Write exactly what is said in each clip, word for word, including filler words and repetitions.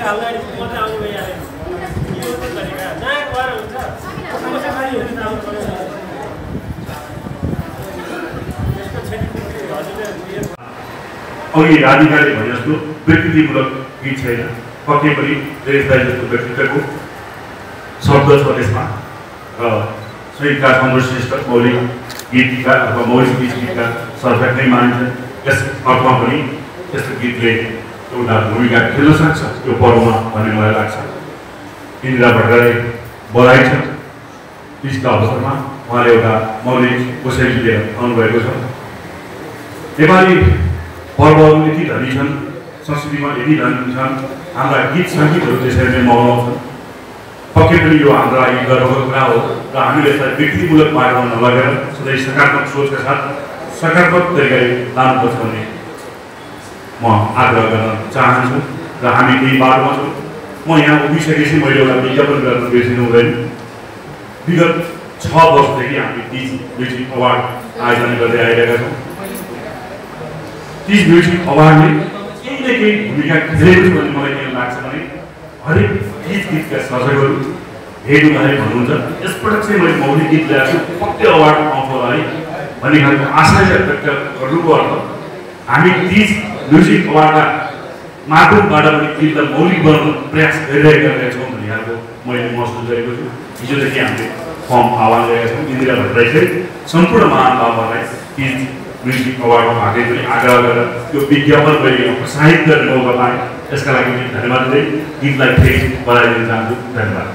अघि राधिकाले भने जस्तो व्यक्तित्वमूलक गीत छैन, पक्कै पनि देश दाइ जस्तो व्यक्तित्वको शब्द छ त्यसमा र श्री काठमाडौँ श्रेष्ठ मौलिक गीतकार अथवा मौलिक गीतकार सर्वक नै मानिन्छ। यस अर्थमा पनि यस्तो गीतले एउटा भूमिका खेल्न सक्छ यो पर्वमा भन्ने मलाई लाग्छ। इन्दिरा भट्टराई बधाई छ, तीजका अवसरमा उहाँले एउटा मौलिक कोसेली लिएर आउनुभएको छ। नेपाली पर्वहरू यति धनी छन्, संस्कृतिमा यति धनी छन्, हाम्रा गीत सङ्गीतहरू त्यसरी नै मगाउँछन्। पक्कै पनि यो हाम्रो लागि गर्वको कुरा हो र हामीले यसलाई व्यक्तिमूलक मार्गमा नलगेर सधैँ सकारात्मक सोचका साथ सकारात्मक तरिकाले लानुपर्छ भन्ने म आग्रह गर्न चाहन्छु र हामी केही बाटोमा छौँ। म यहाँ उभिसकेपछि मैले एउटा विज्ञापन गर्न बिर्सिनु हुँदैन। विगत छ वर्षदेखि हामी तीज म्युजिक अवार्ड आयोजना गर्दै आइरहेका छौँ। तीज म्युजिक अवार्डले केही न केही भूमिका खेलेको छ भन्ने मलाई के लाग्छ भने हरेक गीत गीतका सर्जकहरू हेर्नुलाई भन्नुहुन्छ यसपटक चाहिँ मैले मौलिक गीत ल्याएको छु, पक्कै अवार्ड पाउँछ होला है भन्ने खालको आशा व्यक्त गर्नुको अर्थ हामी तीज म्युजिक अवार्डका माध्यमबाट पनि गीतलाई मौलिक बनाउन प्रयास गरिरहेका छौँ भन्ने खालको मैले महसुस गरेको छु। हिजोदेखि हामीले फर्म आह्वान गरेका छौँ। इन्दिरा भट्टराई चाहिँ सम्पूर्ण महानुभावहरूलाई तीज म्युजिक अवार्डमा भागै पनि आग्रह गरेर त्यो विज्ञापन मैले प्रोत्साहित गर्ने मौका पाएँ। त्यसका लागि पनि धन्यवाद दिँदै गीतलाई फेरि बधाई दिन चाहन्छु। धन्यवाद।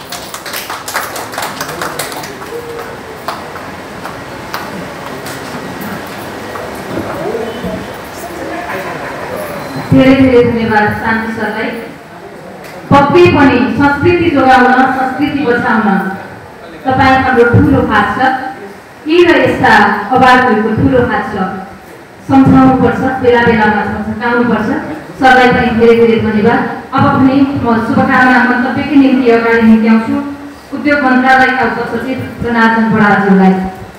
धेरै धेरै धन्यवाद शान्ति सरलाई। पक्कै पनि संस्कृति जोगाउन, संस्कृति बचाउन तपाईँ हाम्रो ठुलो हात छ। यी र यस्ता अवार्डहरूको ठुलो हात छ, सम्झाउनुपर्छ, बेला बेलामा सम्झाउनुपर्छ। सरलाई पनि धेरै धेरै धन्यवाद। अब पनि म शुभकामना मन्तव्यकै निम्ति अगाडि निक्ल्याउँछु उद्योग मन्त्रालयका उपसचिव जनार्दन बडालज्यूलाई।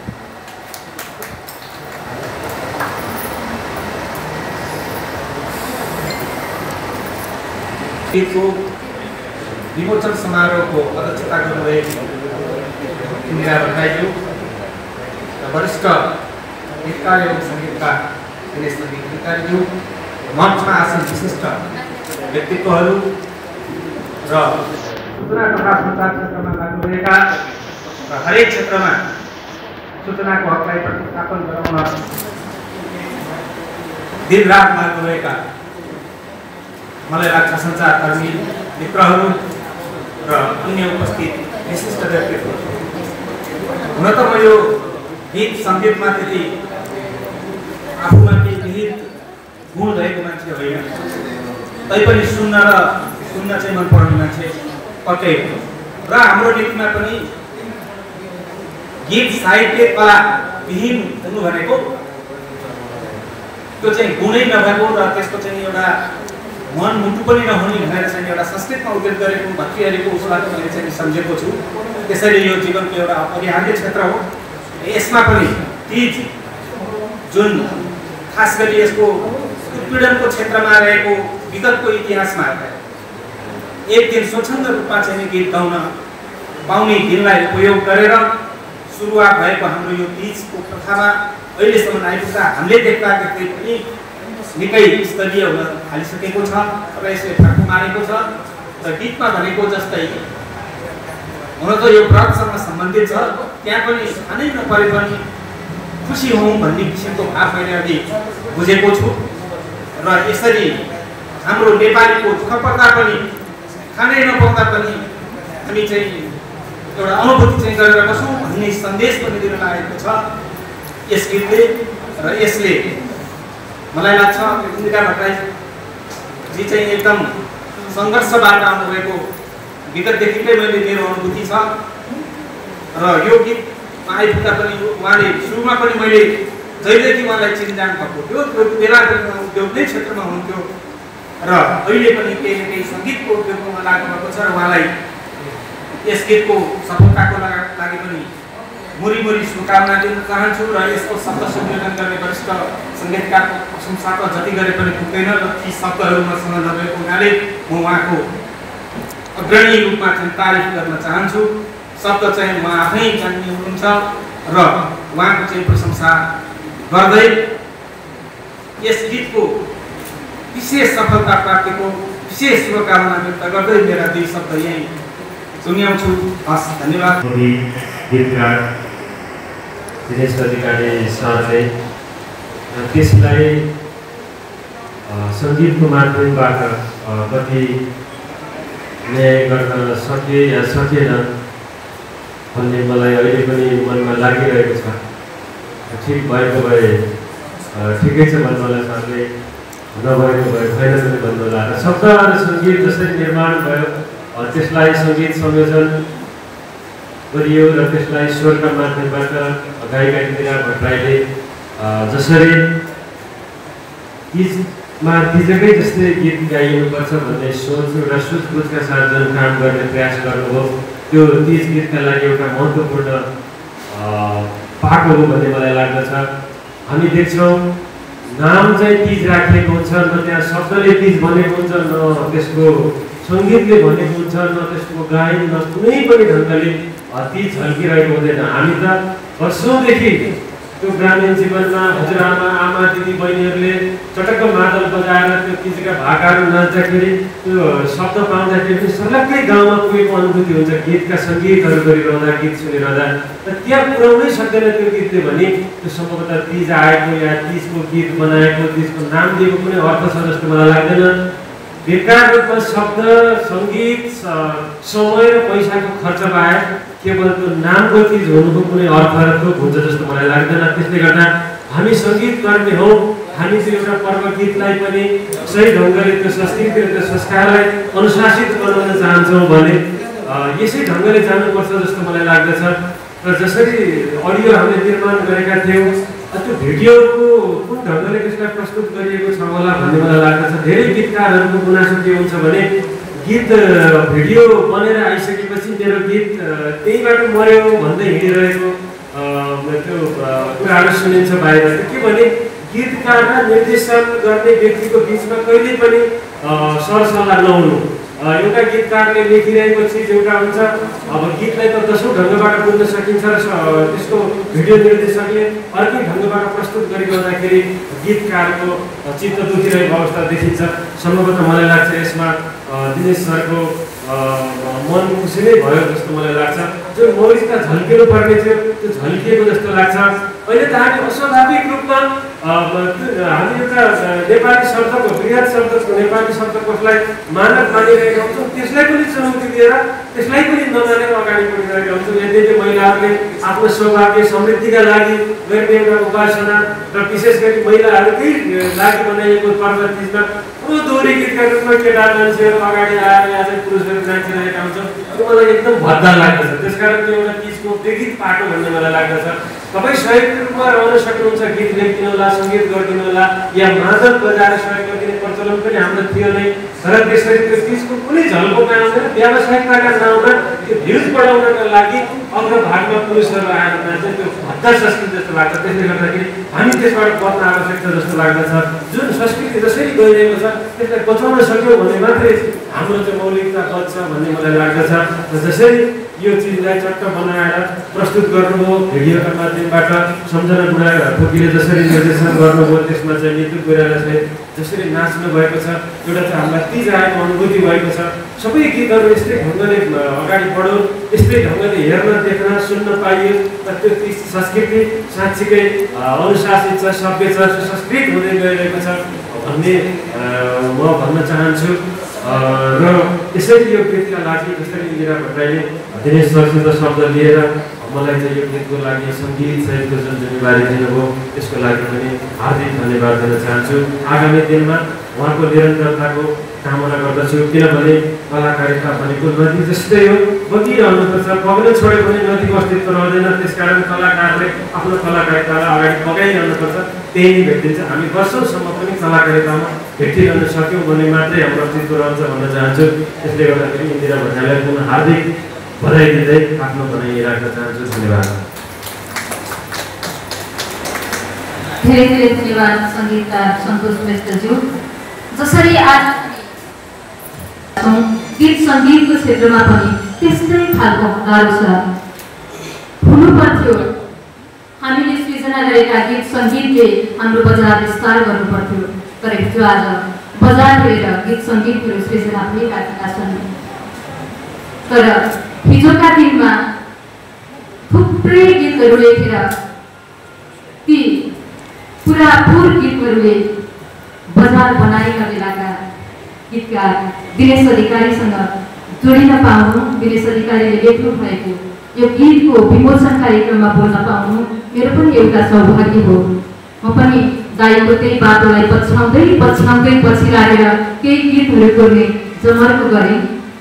विमोचन समारोहको अध्यक्षता गर्नुभएको इन्दिरा भट्टराईज्यू, वरिष्ठ गीतकार एवं सङ्गीतकार दिनेश अधिकारीज्यू, मञ्चमा आसन विशिष्ट व्यक्तित्वहरू र सूचना तथा सञ्चार क्षेत्रमा लाग्नुभएका र हरेक क्षेत्रमा सूचनाको हकलाई प्रतिस्थापन गराउन दिनरात लाग्नुभएका मलाई लाग्छ सञ्चारकर्मी मित्रहरू र अन्य उपस्थित विशिष्ट व्यक्तित्वहरू। हुन त म यो गीत सङ्गीतमा त्यति आफूमा केही निहित गुण रहेको मान्छे होइन, तैपनि सुन्न र सुन्न चाहिँ मन पराउने मान्छे पक्कै हो। र हाम्रो नीतिमा पनि गीत साहित्य कला विहीन हुनु भनेको त्यो चाहिँ गुणै नभएको र त्यसको चाहिँ एउटा मन मुटु पनि नहुने भनेर चाहिँ एउटा संस्कृतमा उल्लेख गरेको भत्रिहरूको उसबाट मैले चाहिँ सम्झेको छु। त्यसैले यो जीवनको एउटा अपरिहार्य क्षेत्र हो। यसमा पनि तीज जुन खास गरी यसको उत्पीडनको क्षेत्रमा रहेको विगतको इतिहासमा एक दिन स्वच्छन्द रूपमा चाहिँ गीत गाउन पाउने दिनलाई उपयोग गरेर सुरुवात भएको हाम्रो यो तीजको प्रथामा अहिलेसम्म आइपुग्दा हामीले देख्दा देख्दै पनि निकै स्तरीय हुन थालिसकेको छ र यसले फाको मारेको छ। र गीतमा भनेको जस्तै हुन त यो व्रतसँग सम्बन्धित छ, त्यहाँ पनि खानै नपरे पनि खुसी हौँ भन्ने किसिमको भाव मैले अघि बुझेको छु। र यसरी हाम्रो नेपालीको दुःख पर्दा पनि खानै नपाउँदा पनि हामी चाहिँ एउटा अनुभूति चाहिँ गरेर बसौँ भन्ने सन्देश पनि दिन लागेको छ यस गीतले। र यसले मलाई लाग्छ इन्दिरा भट्टराईजी चाहिँ एकदम सङ्घर्षबाट आउनुभएको विगतदेखिकै मैले मेरो अनुभूति छ। र यो गीतमा आइपुग्दा पनि उहाँले सुरुमा पनि मैले जहिलेदेखि उहाँलाई चिन्जान भएको थियो त्यो बेला उद्योग नै क्षेत्रमा हुन्थ्यो र अहिले पनि केही न केही सङ्गीतको उद्योगमा लाग्नु भएको छ र उहाँलाई यस गीतको सफलताको लागि पनि मुरी मुरी शुभकामना दिन चाहन्छु र यसको शब्द संयोजन गर्ने वरिष्ठ सङ्गीतकारको प्रशंसा त जति गरे पनि पुग्दैन र ती शब्दहरू मसँग नभएको हुनाले म उहाँको अग्रणी रूपमा चाहिँ तारिफ गर्न चाहन्छु। शब्द चाहिँ उहाँ आफै जान्ने हुनुहुन्छ र उहाँको चाहिँ प्रशंसा गर्दै यस गीतको विशेष सफलता प्राप्तिको विशेष शुभकामना व्यक्त गर्दै मेरा दुई शब्द यही सुन्याउँछु। हस्, धन्यवाद। गीतकार दिनेश अधिकारी सरले त्यसलाई सङ्गीतको माध्यमबाट कति न्याय गर्न सके या सकेन भन्ने मलाई अहिले पनि मनमा लागिरहेको छ। ठिक भएको भए ठिकै छ भन्नुहोला सरले, नभएको भए भएन पनि भन्नुहोला। र शब्द र सङ्गीत जसरी निर्माण भयो त्यसलाई सङ्गीत संयोजन गरियो र त्यसलाई स्वरका माध्यमबाट गायिका इन्दिरा भट्टराईले जसरी तिजमा तिजकै जस्तै गीत गाइनुपर्छ भन्ने सोच र सुझबुझका साथ जुन काम गर्ने प्रयास गर्नुभयो त्यो तिज गीतका लागि एउटा महत्त्वपूर्ण पाटो हो भन्ने मलाई लाग्दछ। हामी देख्छौँ नाम चाहिँ तिज राखिएको हुन्छ, न त्यहाँ शब्दले तिज भनेको हुन्छ, न त्यसको सङ्गीतले भनेको हुन्छ, न त्यसको गायन, न कुनै पनि ढङ्गले तिज झल्किरहेको हुँदैन। हामी त वर्षौँदेखि त्यो ग्रामीण जीवनमा हजुरआमा आमा दिदी बहिनीहरूले चटक्क मादल बजाएर त्यो तिजका भाकाहरू नाच्दाखेरि त्यो शब्द पाउँदाखेरि पनि सर्लक्कै गाउँमा पुगेको अनुभूति हुन्छ। गीतका सङ्गीतहरू गरिरहँदा, गीत सुनिरहँदा र त्यहाँ पुर्याउनै सक्दैन त्यो गीतले भने त्यो सम्भवतः तिज आएको या तिजको गीत बनाएको, तिजको नाम दिएको कुनै अर्थ छ जस्तो मलाई लाग्दैन। बेकार रूपमा शब्द, सङ्गीत, समय र पैसाको खर्च बाहेक केवल त्यो नामको चिज हुनुको कुनै अर्थ र थोक हुन्छ जस्तो मलाई लाग्दैन। त्यसले गर्दा हामी सङ्गीत गर्ने हौँ, हामी त्यो एउटा पर्व गीतलाई पनि सही ढङ्गले त्यो संस्कृति र त्यो संस्कारलाई अनुशासित बनाउन चाहन्छौँ भने यसै ढङ्गले जानुपर्छ जस्तो मलाई लाग्दछ। र जसरी अडियो हामीले निर्माण गरेका थियौँ त्यो भिडियोको कुन ढङ्गले त्यसलाई प्रस्तुत गरिएको छ होला भन्ने मलाई लाग्दछ। धेरै गीतकारहरूको गुनासो के हुन्छ भने गीत भिडियो बनेर आइसकेपछि मेरो गीत त्यहीबाट मर्यो भन्दै हिँडिरहेको त्यो कुराहरू सुनिन्छ बाहिर। के भने गीतकार र निर्देशन गर्ने व्यक्तिको बिचमा कहिल्यै पनि सरसल्लाह नहुनु। एउटा गीतकारले लेखिरहेको चिज एउटा हुन्छ, अब गीतलाई त दसौँ ढङ्गबाट बुझ्न सकिन्छ र त्यसको भिडियो निर्देशकले अर्कै ढङ्गबाट प्रस्तुत गरिरहँदाखेरि गीतकारको चित्त दुखिरहेको अवस्था देखिन्छ। सम्भवतः मलाई लाग्छ यसमा दिनेश सरको मन खुसी नै भयो जस्तो मलाई लाग्छ। जो मौलिकता झल्किनु पर्ने थियो त्यो झल्किएको जस्तो लाग्छ। अहिले त हामी अस्वाभाविक रूपमा हामी एउटा नेपाली शब्दको वृहत शब्दको नेपाली शब्दकोशलाई मानक मानिरहेका हुन्छौँ, त्यसलाई पनि चुनौती दिएर त्यसलाई पनि नमानेर अगाडि बढिरहेका हुन्छौँ। यद्यपि महिलाहरूले आफ्नो सौभाग्य समृद्धिका लागि गर्ने एउटा उपासना र विशेष गरी महिलाहरूकै लागि बनाइएको पर्व तिजमा ठुलो दोहोरी गीतका रूपमा केटा मान्छेहरू अगाडि आएर आज पुरुषहरू नाचिरहेका हुन्छौँ। त्यो मलाई एकदम भद्दा लाग्दछ। त्यसकारण त्यो एउटा तिजको विगत पाटो भन्ने मलाई लाग्दछ। तपाईँ सहयोग रूपमा रहन सक्नुहुन्छ, गीत लेखिदिनु होला, सङ्गीत गरिदिनु होला या मादल बजाएर सहयोग गरिदिने प्रचलन पनि हाम्रो थियो नै। तर त्यसरी त्यो तिजको कुनै झल्को पाउँदैन। व्यावसायिकताका नाउँमा त्यो भ्युज बढाउनका लागि अग्रभागमा पुरुषहरू आएर नाच्छ, त्यो भद्दा संस्कृति जस्तो लाग्छ। त्यसले गर्दाखेरि हामी त्यसबाट बच्न आवश्यक छ जस्तो लाग्दछ। जुन संस्कृति जसरी गइरहेको छ त्यसलाई बचाउन सक्यौँ भने मात्रै हाम्रो चाहिँ मौलिकता बच्छ भन्ने मलाई लाग्दछ। जसरी यो चिजलाई चट्ट बनाएर प्रस्तुत गर्नुभयो भिडियोका माध्यमबाट, सम्झना गुडाएर ठोकीले जसरी निर्देशन गर्नुभयो त्यसमा चाहिँ नितु कोइराला चाहिँ जसरी नाच्नु भएको छ, एउटा चाहिँ हामीलाई तिज आएको अनुभूति भएको छ। सबै गीतहरू यस्तै ढङ्गले अगाडि बढो, यस्तै ढङ्गले हेर्न, देख्न, सुन्न पाइयो र त्यो तिज संस्कृति साँच्चीकै अनुशासित छ, सभ्य छ, सुसंस्कृत हुँदै गइरहेको छ भन्ने म भन्न चाहन्छु। र यसरी यो गीतका लागि जसरी इन्दिरा भट्टराईले दिनेश सरसित शब्द लिएर मलाई चाहिँ यो गीतको लागि सङ्गीत सहितको जुन जिम्मेवारी दिनुभयो त्यसको लागि पनि हार्दिक धन्यवाद दिन चाहन्छु। आगामी दिनमा उहाँको निरन्तरताको कामना गर्दछु, किनभने कलाकारिता भनेको नदी जस्तै हो, बगिरहनुपर्छ। बग्न छोड्यो भने नदीको अस्तित्व रहँदैन। त्यसकारण कलाकारले आफ्नो कलाकारितालाई अगाडि बगाइरहनुपर्छ, त्यही नै भेटिन्छ। हामी वर्षौँसम्म पनि कलाकारितामा भेटिरहन सक्यौँ भने मात्रै हाम्रो अस्तित्व रहन्छ भन्न चाहन्छु। त्यसले गर्दाखेरि इन्दिरा भट्टराईलाई पुनः हार्दिक बधाई दिँदै आफ्नो भनाइ राख्न चाहन्छु। धन्यवाद। धेरै धेरै धन्यवाद सङ्गीतकार सन्तोष श्रेष्ठज्यू। जसरी आज गीत सङ्गीतको क्षेत्रमा पनि त्यस्तै खालको गाह्रो छ। हुनु पर्थ्यो हामीले सृजना गरेका गीत सङ्गीतले हाम्रो बजार विस्तार गर्नु पर्थ्यो, तर हिजो आज बजार हेरेर गीत सङ्गीतहरू सृजना भइरहेका छन्। तर हिजोका दिनमा थुप्रै गीतहरू लेखेर ती पुरा पुर गीतहरूले बजार बनाएका बेलाका गीतकार दिनेश अधिकारीसँग जोडिन पाउनु, दिनेश अधिकारीले लेख्नु भएको यो गीतको विमोचन कार्यक्रममा बोल्न पाउनु मेरो पनि एउटा सौभाग्य हो। म पनि दाइको त्यही बाटोलाई पछ्याउँदै पछ्याउँदै पछि लागेर केही गीतहरू गर्ने जमर्को गरेँ।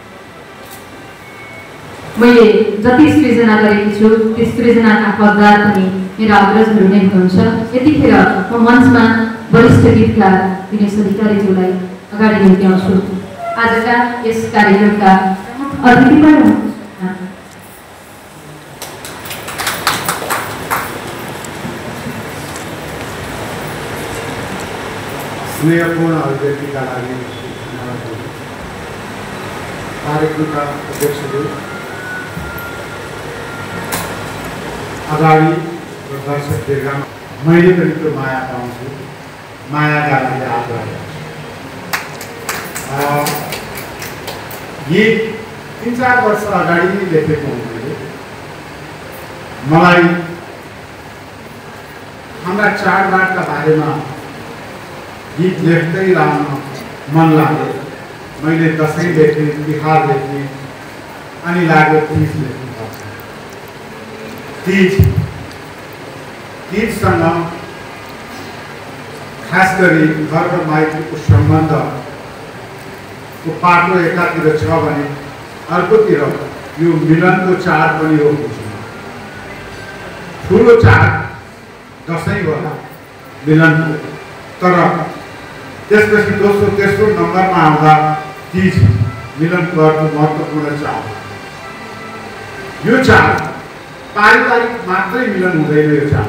मैले जति सृजना गरेकी छु त्यो सृजनाका हकदार पनि मेरा अग्रजहरू नै हुनुहुन्छ। यतिखेर म मञ्चमा वरिष्ठ गीतकार दिनेश अधिकारीज्यूलाई अगाडि ल्याउँछु। आजका यस कार्यक्रमका अतिथि पनि हुनुहुन्छ। स्नेहपूर्ण अभिव्यक्तिका लागि कार्यक्रमका अध्यक्षज्यू, अगाडि र दर्शक दीर्घामा मैले पनि त्यो माया पाउँछु, मायाका लागि आग्रह। गीत तिन चार वर्ष अगाडि नै लेखेको हुँदै मलाई हाम्रा चाडबाडका बारेमा गीत लेख्दै रहन मन लाग्यो। मैले दसैँ लेखेँ, तिहार लेखेँ, अनि लाग्यो तीज लेख्नुपर्छ। तीज तीजसँग खास गरी घर र माइतीको सम्बन्धको पाटो एकातिर छ भने अर्कोतिर यो मिलनको चाड पनि हो। ठुलो चाड दसैँ होला मिलनको, तर त्यसपछि दोस्रो तेस्रो नम्बरमा आउँदा तीज मिलनको अर्को महत्त्वपूर्ण चाड। यो चाड पारिवारिक मात्रै मिलन हुँदैन। यो चाड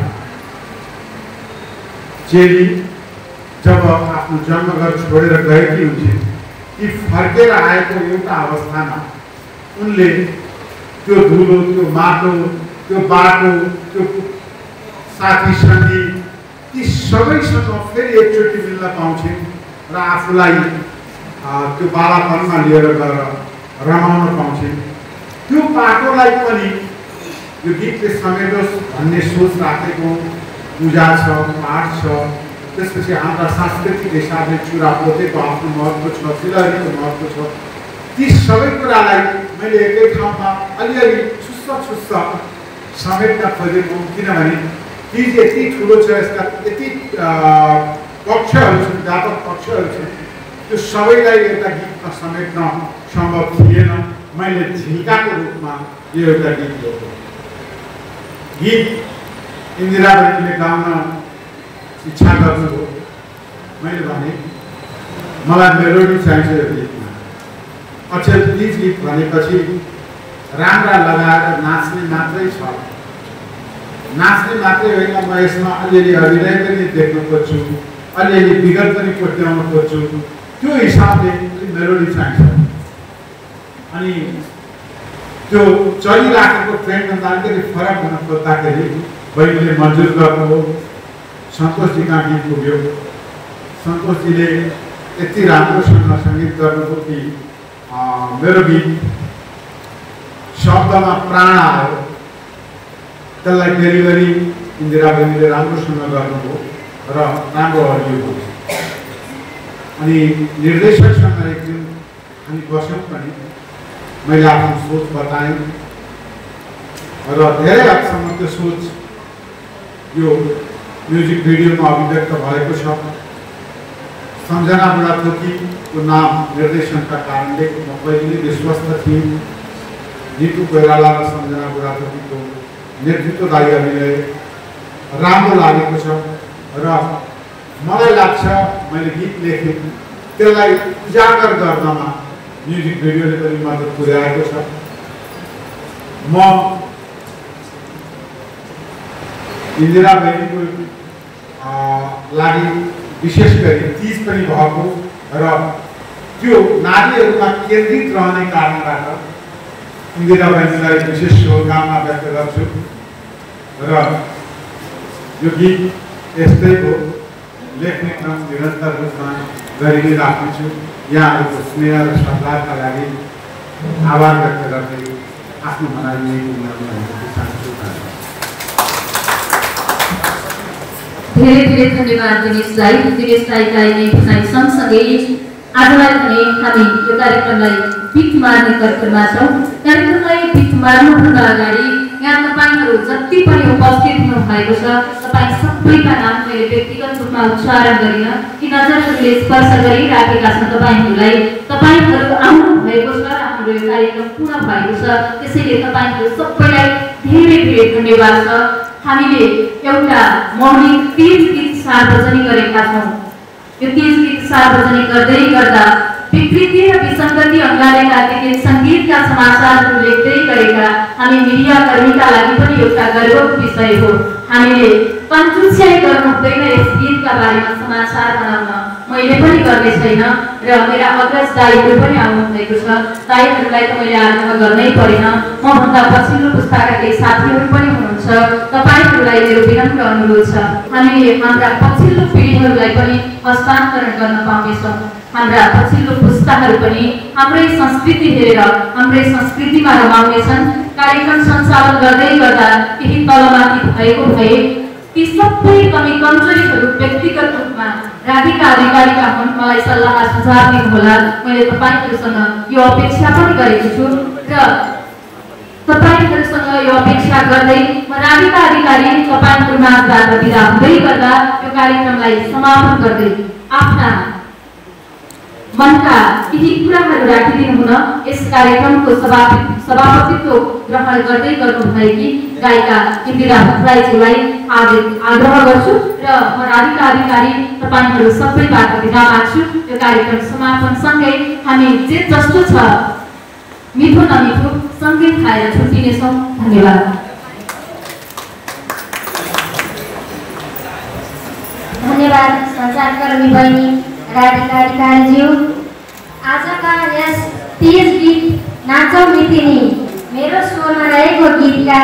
चेली जब आफ्नो जन्मघर छोडेर गएकी हुन्छन्, ती फर्केर आएको एउटा अवस्थामा उनले त्यो धुलो, त्यो माटो, त्यो बाटो, त्यो साथी सङ्गी ती सबैसँग फेरि एकचोटि मिल्न पाउँछन् र आफूलाई त्यो बालापनमा लिएर गएर रमाउन पाउँछन्। त्यो पाटोलाई पनि यो गीतले समेटोस् भन्ने सोच राखेको पूजा छ, पाठ छ। त्यसपछि हाम्रा सांस्कृतिक हिसाबले चुरा पोतेको आफ्नो महत्त्व छ, सिलहरीको महत्त्व छ। ती सबै कुरालाई मैले एकै ठाउँमा अलिअलि छुस्स छुस्स समेट्न खोजेको, किनभने तीज यति ठुलो छ, यसका यति पक्षहरू छन्, व्यापक पक्षहरू छन्, त्यो सबैलाई एउटा गीतमा समेट्न सम्भव थिएन। मैले झिल्काको रूपमा यो एउटा गीत लेखेँ। गीत इन्दिरा बहिनीले गाउन इच्छा गर्नुभयो। मैले भने मलाई मेलोडी चाहिन्छ यो गीतमा। अक्षर तीज गीत भनेपछि राम्रा लगाएर नाच्ने मात्रै छ, नाच्ने मात्रै होइन। म यसमा अलिअलि अभिनय पनि देख्न खोज्छु, अलिअलि विगत पनि कोट्याउन खोज्छु। त्यो हिसाबले मेलोडी चाहिन्छ। अनि त्यो चलिराखेको ट्रेन्डभन्दा अलिकति फरक हुन खोज्दाखेरि बहिनीले मन्जुर गर्नुभयो। सन्तोषजीका गीत पुग्यो। सन्तोषजीले यति राम्रोसँग सङ्गीत गर्नुभयो कि मेरो गीत शब्दमा प्राण आयो। त्यसलाई डेलिभरी इन्दिरा बहिनीले राम्रोसँग गर्नुभयो र राम्रो अडियो भयो। अनि निर्देशकसँग एक दिन हामी बस्यौँ पनि, मैले आफ्नो सोच बताएँ र धेरै हदसम्म त्यो सोच यो म्युजिक भिडियोमा अभिव्यक्त भएको छ। सम्झना बुढाथोकीको नाम निर्देशनका कारणले म पहिले नै विश्वस्त थिएँ। नितु कोइराला र सम्झना बुढाथोकीको नेतृत्वदायी अभिनय राम्रो लागेको छ र मलाई लाग्छ मैले गीत लेखेँ त्यसलाई उजागर गर्नमा म्युजिक भिडियोले पनि मद्दत पुर्याएको छ। म इन्दिरा बहिनीको लागि विशेष गरी तिज पनि भएको र त्यो नारीहरूमा केन्द्रित रहने कारणबाट इन्दिरा बहिनीलाई विशेष शुभकामना व्यक्त गर्छु र यो गीत यस्तै हो लेख्ने क्रम निरन्तर रूपमा गरि नै राख्नेछु। यहाँहरूको स्नेह र श्रद्धाका लागि आभार व्यक्त गर्दै आफ्नो भनाइ चाहन्छु। धेरै धेरै धन्यवाद दिनेशलाई। दिनेशलाई गाइने भनाइ सँगसँगै आजलाई भने हामी यो कार्यक्रमलाई बिट मार्ने कार्यक्रममा छौँ। कार्यक्रमलाई बिट मार्नुभन्दा अगाडि यहाँ तपाईँहरू जति पनि उपस्थित हुनुभएको छ तपाईँ सबैका नाम मैले व्यक्तिगत रूपमा उच्चारण गरिन कि नजरहरूले स्पर्श गरिराखेका छन् तपाईँहरूलाई। तपाईँहरू आउनु भएको छ र हाम्रो यो कार्यक्रम पूर्ण भएको छ, त्यसैले तपाईँहरू सबैलाई धेरै धेरै धन्यवाद छ। हामीले एउटा मौलिक तीज गीत सार्वजनिक गरेका छौँ। यो तीज गीत सार्वजनिक गर्दै गर्दा विकृति र विसङ्गति अँगालेका केही सङ्गीतका समाचारहरू लेख्दै गरेका हामी मिडिया कर्मीका लागि पनि एउटा गर्वको विषय हो। हामीले कन्जुस्याइ गर्नु हुँदैन यस गीतका बारेमा समाचार बनाउन, मैले पनि गर्ने छैन र मेरा अग्रज दाइहरू पनि आउनु भएको छ। दाइहरूलाई त मैले आग्रह गर्नै परेन, मभन्दा पछिल्लो पुस्ताका केही साथीहरू पनि हुनुहुन्छ। तपाईँहरूलाई मेरो विनम्र अनुरोध छ हामीले हाम्रा पछिल्लो पिँढीहरूलाई पनि हस्तान्तरण गर्न पाउनेछौँ। हाम्रा पछिल्लो पुस्ताहरू पनि हाम्रै संस्कृति हेरेर हाम्रै संस्कृतिमा रमाउनेछन्। कार्यक्रम सञ्चालन गर्दै गर्दा केही तलमाथि भएको भए ती सबै कमी कमजोरीहरू व्यक्तिगत रूपमा राधिका अधिकारीका हुन्, मलाई सल्लाह सुझाव दिनुहोला। मैले तपाईँहरूसँग यो अपेक्षा पनि गरेको छु र तपाईँहरूसँग यो अपेक्षा गर्दै म राधिका अधिकारी तपाईँहरूमाझबाट बिदा हुँदै गर्दा यो कार्यक्रमलाई समापन गर्दै आफ्ना मनका केही कुराहरू राखिदिनु हुन यस कार्यक्रमको सभापतित्व ग्रहण गर्दै गर्नुभएकी गायिका इन्दिरा भट्टराईज्यूलाई आग्रह गर्छु र म राधिका अधिकारी तपाईँहरू सबैबाट बिदा माग्छु। यो कार्यक्रम समापनसँगै हामी जे जस्तो छ मिठो नमिठो सँगै खाएर छुट्टिनेछौँ। धन्यवाद। धन्यवाद सञ्चारकर्मी बहिनी राधिका अधिकारीज्यू। आजका यस तीज गीत नाचौँ मितिनी मेरो स्वरमा रहेको गीतका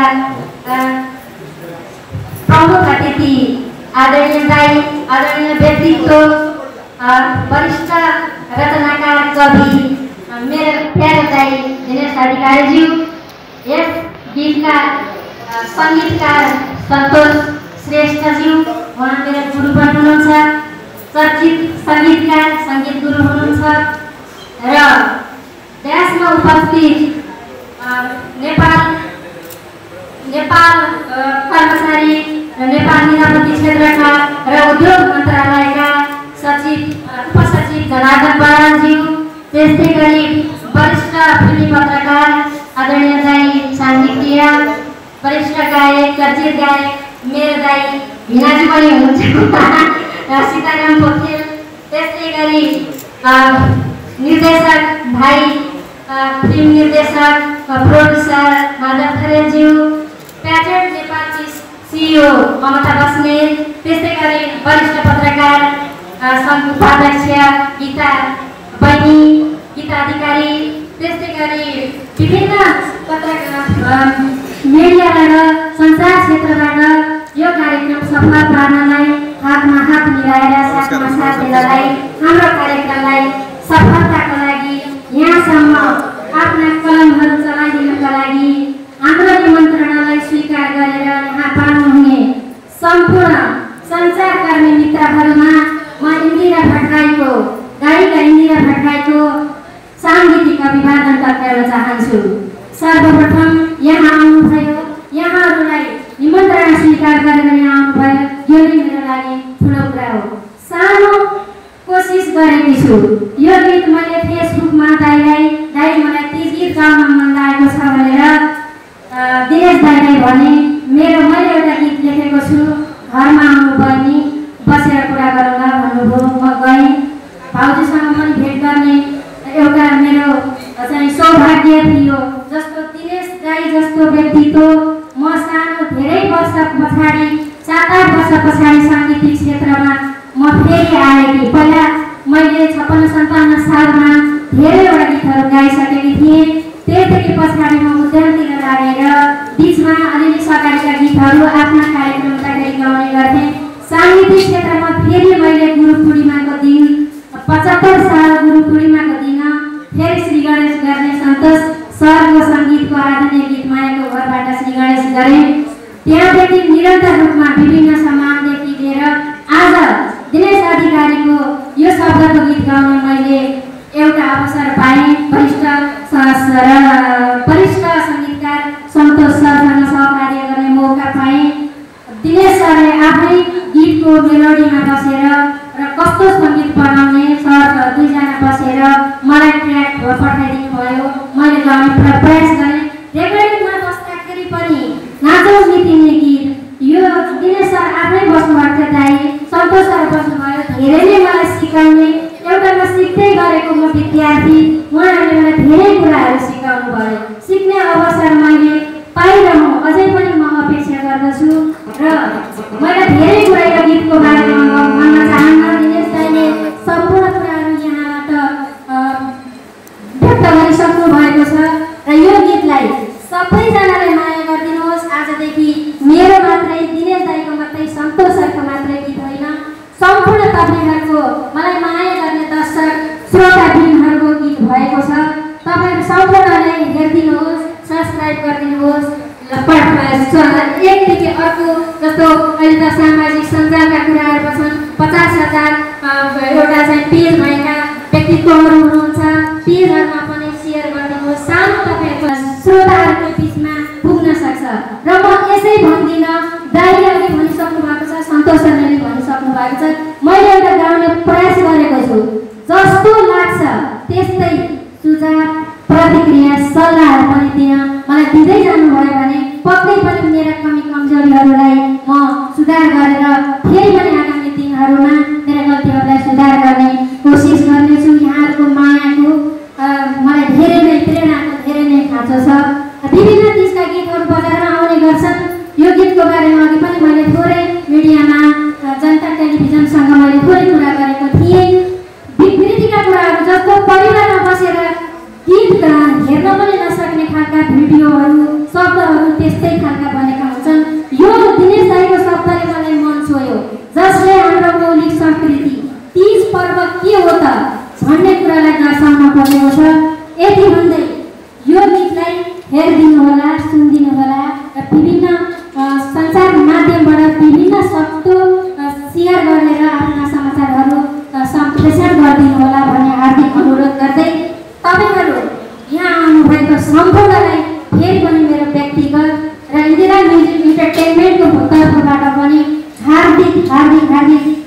प्रमुख अतिथि आदरणीय दाई, आदरणीय व्यक्तित्व, वरिष्ठ रचनाकार कवि मेरो प्यारो दाई दिनेश अधिकारीज्यू, यस गीतका सङ्गीतकार सन्तोष श्रेष्ठज्यू, उहाँ मेरो गुरु पनि हुनुहुन्छ, चर्चित सङ्गीतकार सङ्गीत गुरु हुनुहुन्छ र देशमा उपस्थित नेपाल नेपाल कर्मचारी नेपाल निरापत्ति क्षेत्रका र उद्योग मन्त्रालयका सचिव उपसचिव जनार्दन बरालज्यू, त्यस्तै गरी वरिष्ठ फिल्मी पत्रकार आदरणीय दाई साङ्गीतिक वरिष्ठ गायक चर्चित गायक मेरो दाई भिनाजी पनि हुनुहुन्छ सीताराम पोखरेल, त्यस्तै गरी निर्देशक भाइ फिल्म निर्देशक प्रोड्युसर माधव खरेलज्यू, प्याटेन्ट नेपालकी सिइओ ममता बस्नेत, त्यस्तै गरी वरिष्ठ पत्रकार सङ्घ उपाध्यक्ष गीता बहिनी गीता अधिकारी, त्यस्तै गरी विभिन्न पत्रकार मिडिया र सञ्चार क्षेत्रबाट यो कार्यक्रम सफल पार्नलाई हातमा हात मिलाएर साथमा साथ दिनलाई हाम्रो कार्यक्रमलाई सफलताको लागि यहाँसम्म आफ्ना कलमहरू चलाइदिनुका लागि हाम्रो निमन्त्रणालाई स्वीकार गरेर यहाँ पाउनुहुने सम्पूर्ण सञ्चारकर्मी मित्रहरूमा म इन्दिरा भट्टराईको गायिका इन्दिरा भट्टराईको साङ्गीतिक अभिवादन टक्राउन चाहन्छु। सर्वप्रथम यहाँ आउनुभयो, यहाँहरूलाई निमन्त्रणा स्वीकार गरेर यहाँ आउनुभयो, यो नै मेरो लागि ठुलो कुरा हो। सानो कोसिस गरेकी छु, यो गीत मैले फेसबुकमा दाइलाई दाइ मलाई ती गीत गाउन मन लागेको छ भनेर दिनेश दाइलाई भने मेरो मैले एउटा गीत लेखेको छु, घरमा आउनुभयो नि बसेर कुरा गरौँला भन्नुभयो। म गएँ, भाउजूसँग पनि भेट गर्ने एउटा मेरो चाहिँ सौभाग्य थियो। जस्तो दिनेश दाइ जस्तो व्यक्तित्व म सानो धेरै वर्ष पछाडि सात आठ वर्ष पछाडि साङ्गीतिक क्षेत्रमा फेरि आएकी। पहिला मैले छप्पन्न सन्ताउन्न सालमा धेरैवटा गीतहरू गाइसकेकी थिएँ। त्यसदेखि पछाडि म उद्योगतिर लागेर बिचमा अलिअलि सरकारीका गीतहरू आफ्ना कार्यक्रम हुँदाखेरि गाउने गर्थेँ। साङ्गीतिक क्षेत्रमा फेरि मैले गुरु पूर्णिमाको दिन पचहत्तर साल गुरु पूर्णिमाको दिन फेरि श्री गणेश गर्ने सन्तोष सरको सङ्गीतको आधुनिक गीत मायाको घरबाट श्री गणेश गरेँ। त्यहाँदेखि निरन्तर रूपमा विभिन्न समाजदेखि लिएर आज दिनेश अधिकारीको यो शब्दको गीत गाउने मैले एउटा अवसर पाएँ। वरिष्ठ वरिष्ठ सङ्गीतकार सन्तोष सरसँग सहकार्य गर्ने मौका पाएँ। दिनेश सरले आफै गीतको मेलोडीमा बसेर र कस्तो सङ्गीत बनाउने सर दुईजना बसेर मलाई ट्र्याक पठाइदिनु भयो। मैले गाउने प्रयास गरेँ। रेकर्डिङमा बस्दाखेरि पनि नाचौँ मितिने गीत यो दिनेश सर आफै बस्नुभएको थियो। दाइ सन्तोष सर बस्नुभयो। धेरैले मलाई सिकाउने एउटा म सिक्दै गरेको म विद्यार्थी। उहाँहरूले मलाई धेरै कुराहरू सिकाउनु भयो। सिक्ने अवसर मैले पाइरहँ अझै पनि म अपेक्षा गर्दछु र मैले धेरै कुरा यो गीतको बारेमा भन्न चाहन्न। दिनेश दाइले सम्पूर्ण कुराहरू यहाँबाट व्यक्त गरिसक्नु भएको छ र यो गीतलाई सबैजनाले माया गरिदिनुहोस्। आजदेखि मेरो मात्रै दिनेश दाइको मात्रै सन्तोष सरको मात्रै गीत होइन, सम्पूर्ण तपाईँहरूको मलाई माया गर्ने दर्शक श्रोताबिनहरूको गीत भएको छ। तपाईँहरू सम्पूर्णले हेरिदिनुहोस्, सब्सक्राइब गरिदिनुहोस्। एकदेखि अर्को जस्तो अहिले त सामाजिक सञ्जालका कुराहरू छन्। पचास हजार एउटा चाहिँ पेज भएका व्यक्तित्वहरू हुनुहुन्छ। पेजहरूमा पनि सेयर गरिदिनुहोस्। सानो तपाईँहरूको श्रोताहरूको बिचमा पुग्न सक्छ र म यसै भन्दिनँ। दाइले अघि भनिसक्नु भएको छ, सन्तोष सरले भनिसक्नु भएको छ। मैले एउटा गाउने प्रयास गरेको छु। जस्तो लाग्छ त्यस्तै सुझाव प्रतिक्रिया सल्लाहहरू पनि दिन मलाई दिँदै जानुभयो भने पक्कै पनि मेरा कमी कमजोरीहरूलाई म सुधार गरेर फेरि पनि आगामी दिनहरूमा मेरा गल्तीहरूलाई सुधार गर्ने कोसिस गर्नेछु। यहाँहरूको मायाको मलाई धेरै नै प्रेरणाको धेरै नै खाँचो छ। विभिन्न देशका गीतहरू बजारमा आउने गर्छन्। यो गीतको बारेमा अघि पनि मैले थोरै मिडियामा जनता टेलिभिजनसँग मैले थोरै कुरा गरेको थिएँ। विकृतिका कुराहरू जस्तो परिवारमा बसेर गीत हेर्न पनि नसक्ने खालका भिडियोहरू शब्दहरू त्यस्तै खालका बनेका हुन्छन्। यो दिनेश दाइको शब्दले मलाई मन छोयो, जसले हाम्रो मौलिक संस्कृति तीज पर्व के हो त भन्ने कुरालाई दर्शाउन खोजेको छ। यति भन्दै यो गीतलाई हेरिदिनुहोला, सुनिदिनुहोला र विभिन्न सञ्चार माध्यमबाट विभिन्न सक्दो सेयर गरेर आफ्ना समाचारहरू सम्प्रेषण गरिदिनुहोला भन्ने हार्दिक अनुरोध गर्दै तपाईँहरू यहाँ आउनुभएको सम्पूर्णलाई फेरि पनि मेरो व्यक्तिगत र इन्दिरा म्युजिक इन्टरटेनमेन्टको तर्फबाट पनि हार्दिक हार्दिक हार्दिक